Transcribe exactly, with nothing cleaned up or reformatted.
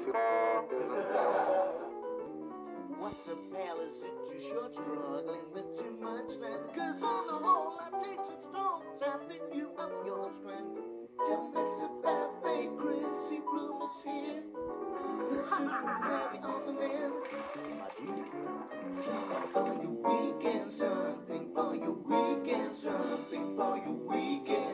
What's a palace? It's too short, struggling with too much length. Cause on the whole, I take some stones, tapping you up your strength. Don't mess about fake Chrissy Blumer's here. It's super heavy on the men. Something for your weekend, something for your weekend, something for your weekend.